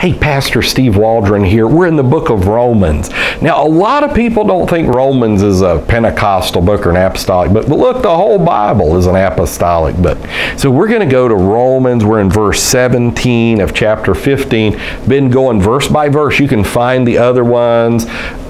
Hey, Pastor Steve Waldron here. We're in the book of Romans. Now, a lot of people don't think Romans is a Pentecostal book or an apostolic book, but look, the whole Bible is an apostolic book. So we're going to go to Romans. We're in verse 17 of chapter 15. Been going verse by verse. You can find the other ones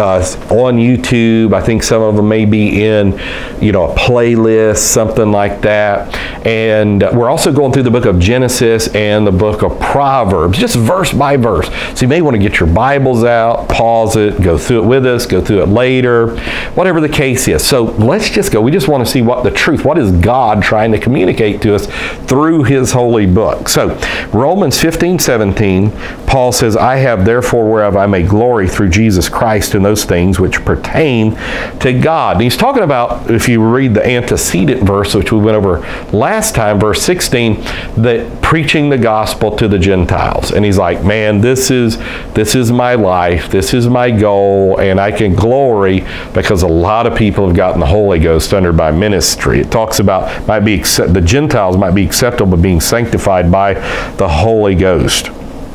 on YouTube. I think some of them may be in, a playlist, something like that. And we're also going through the book of Genesis and the book of Proverbs, just verse by verse. So you may want to get your Bibles out, pause it, go through it with us, go through it later, whatever the case is. So let's just go. We just want to see what is God trying to communicate to us through His holy book. So Romans 15:17, Paul says, I have therefore whereof I may glory through Jesus Christ in those things which pertain to God. And he's talking about, if you read the antecedent verse, which we went over last time, verse 16, that preaching the gospel to the Gentiles. And he's like, man, this is my life, this is my goal, and I can glory because a lot of people have gotten the Holy Ghost under my ministry. It talks about the Gentiles might be acceptable being sanctified by the Holy Ghost.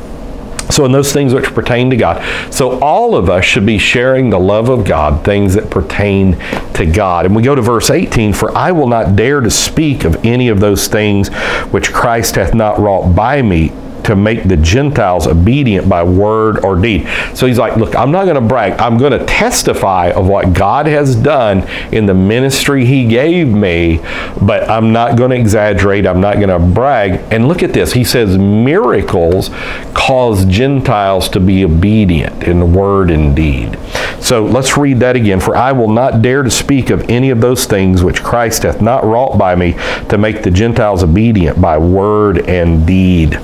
So in those things which pertain to God. So all of us should be sharing the love of God, things that pertain to God. And we go to verse 18, for I will not dare to speak of any of those things which Christ hath not wrought by me, to make the Gentiles obedient by word or deed. So he's like, look, I'm not going to brag. I'm going to testify of what God has done in the ministry He gave me, but I'm not going to exaggerate. I'm not going to brag. And look at this. He says miracles cause Gentiles to be obedient in word and deed. So let's read that again. For I will not dare to speak of any of those things which Christ hath not wrought by me, to make the Gentiles obedient by word and deed.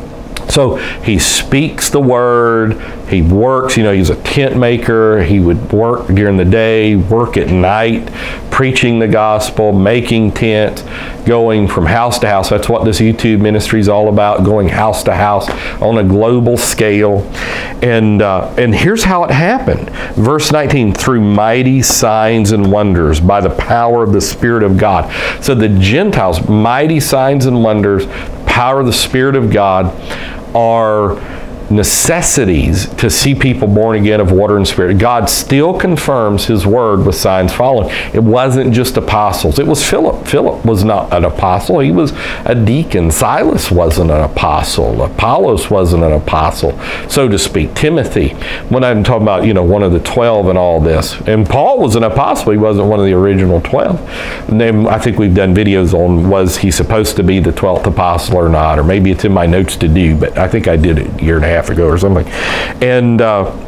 So he speaks the word, he works, he's a tent maker, he would work during the day, work at night, preaching the gospel, making tents, going from house to house. That's what this YouTube ministry is all about, going house to house on a global scale. And here's how it happened. Verse 19, through mighty signs and wonders by the power of the Spirit of God. So the Gentiles, mighty signs and wonders, power of the Spirit of God, are necessities to see people born again of water and spirit. God still confirms His word with signs following. It wasn't just apostles. It was Philip. Philip was not an apostle. He was a deacon. Silas wasn't an apostle. Apollos wasn't an apostle, so to speak. Timothy, when I'm talking about, one of the 12 and all this. And Paul was an apostle. He wasn't one of the original 12. And then I think we've done videos on, was he supposed to be the 12th apostle or not? Or maybe it's in my notes to do, but I think I did it a year and a half ago or something. And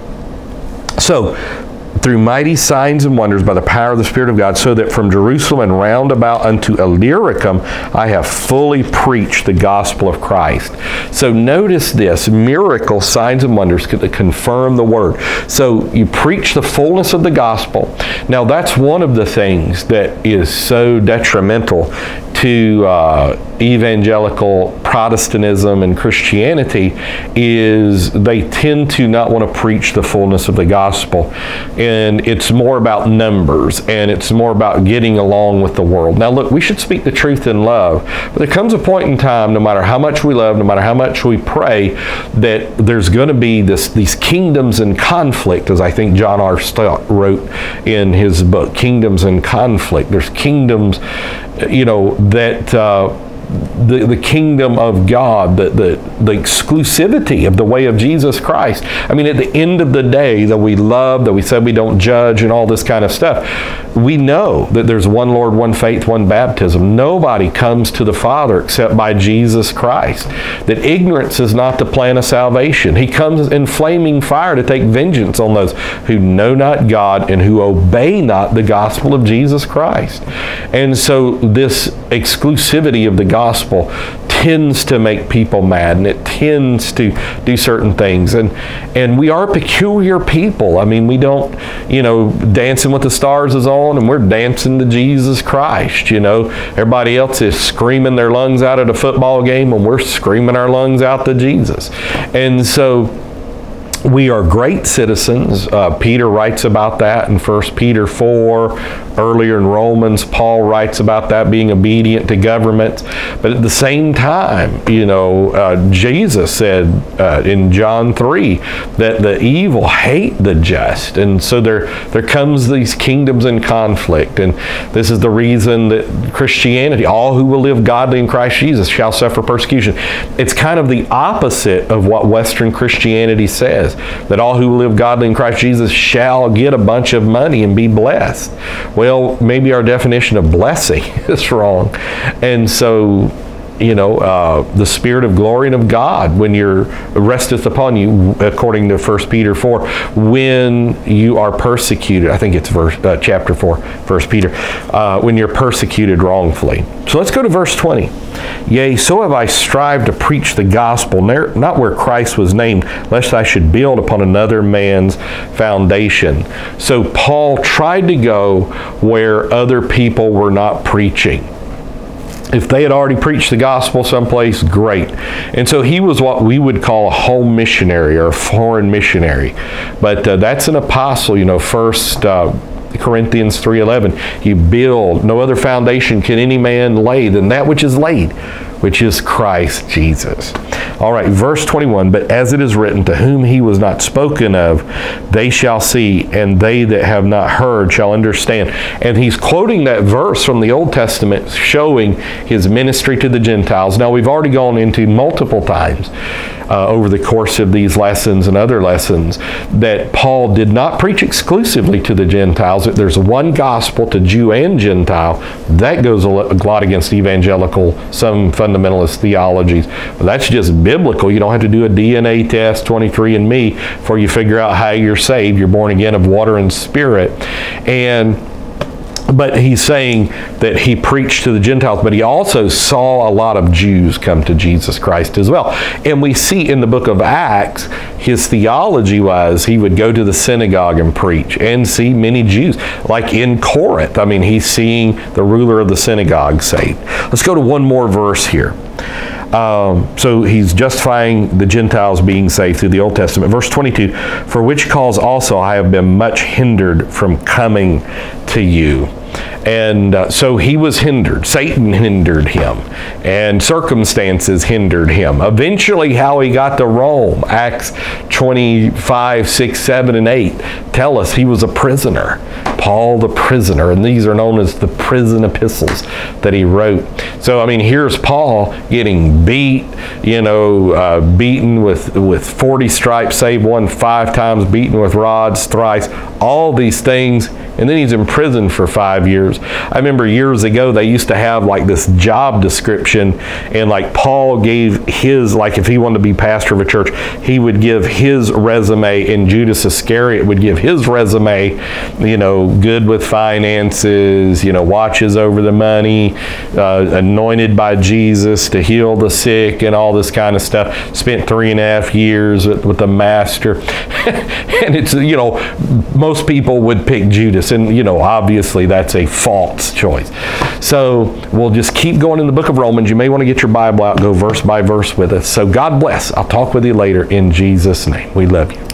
so through mighty signs and wonders by the power of the Spirit of God, so that from Jerusalem and round about unto Illyricum I have fully preached the gospel of Christ. So notice this, miracles, signs and wonders to confirm the word. So you preach the fullness of the gospel. Now that's one of the things that is so detrimental to evangelical Protestantism and Christianity, is they tend to not want to preach the fullness of the gospel. And it's more about numbers, and it's more about getting along with the world. Now look, we should speak the truth in love, but there comes a point in time, no matter how much we love, no matter how much we pray, that there's going to be these kingdoms in conflict, as I think John R. Stott wrote in his book, Kingdoms in Conflict. There's kingdoms, that the kingdom of God, the exclusivity of the way of Jesus Christ. I mean, at the end of the day, that we love, that we said we don't judge and all this kind of stuff, we know that there's one Lord, one faith, one baptism. Nobody comes to the Father except by Jesus Christ. That ignorance is not the plan of salvation. He comes in flaming fire to take vengeance on those who know not God and who obey not the gospel of Jesus Christ. And so this exclusivity of the gospel tends to make people mad, and it tends to do certain things. And we are peculiar people. I mean, we don't, Dancing with the Stars is on, and we're dancing to Jesus Christ. Everybody else is screaming their lungs out at a football game, and we're screaming our lungs out to Jesus. And so we are great citizens. Peter writes about that in 1 Peter 4, Earlier in Romans, Paul writes about that being obedient to government. But at the same time, Jesus said in John 3 that the evil hate the just. And so there comes these kingdoms in conflict. And this is the reason that Christianity, all who will live godly in Christ Jesus shall suffer persecution. It's kind of the opposite of what Western Christianity says, that all who will live godly in Christ Jesus shall get a bunch of money and be blessed. Well, maybe our definition of blessing is wrong. And so, the Spirit of glory and of God, when you're resteth upon you, according to 1 Peter 4, when you are persecuted. I think it's chapter 4, 1 Peter, when you're persecuted wrongfully. So let's go to verse 20. Yea, so have I strived to preach the gospel, not where Christ was named, lest I should build upon another man's foundation. So Paul tried to go where other people were not preaching. If they had already preached the gospel someplace, great. And so he was what we would call a home missionary or a foreign missionary. But that's an apostle, 1 Corinthians 3:11. You build, no other foundation can any man lay than that which is laid, which is Christ Jesus. All right, verse 21, but as it is written, to whom he was not spoken of, they shall see, and they that have not heard shall understand. And he's quoting that verse from the Old Testament, showing his ministry to the Gentiles. Now, we've already gone into multiple times over the course of these lessons and other lessons that Paul did not preach exclusively to the Gentiles. There's one gospel to Jew and Gentile. That goes a lot against evangelical, some fundamentalist theologies. But that's just biblical. You don't have to do a DNA test, 23andMe, before you figure out how you're saved. You're born again of water and spirit. But he's saying that he preached to the Gentiles, but he also saw a lot of Jews come to Jesus Christ as well. And we see in the book of Acts, his theology was he would go to the synagogue and preach and see many Jews. Like in Corinth, he's seeing the ruler of the synagogue saved. Let's go to one more verse here. So he's justifying the Gentiles being saved through the Old Testament. Verse 22, for which cause also I have been much hindered from coming to you. And so he was hindered. Satan hindered him. And circumstances hindered him. Eventually, how he got to Rome, Acts 25, 6, 7, and 8, tell us he was a prisoner. Paul the prisoner. And these are known as the prison epistles that he wrote. So, here's Paul getting beat, beaten with 40 stripes, save one, 5 times, beaten with rods thrice, all these things. And then he's in prison for 5 years. I remember years ago, they used to have like this job description, and like Paul gave his, like if he wanted to be pastor of a church, he would give his resume, and Judas Iscariot would give his resume, good with finances, watches over the money, anointed by Jesus to heal the sick and all this kind of stuff. Spent 3.5 years with the master. And it's, most people would pick Judas, and obviously that's a false choice. So we'll just keep going in the book of Romans. You may want to get your Bible out, go verse by verse with us. So God bless. I'll talk with you later in Jesus' name. We love you.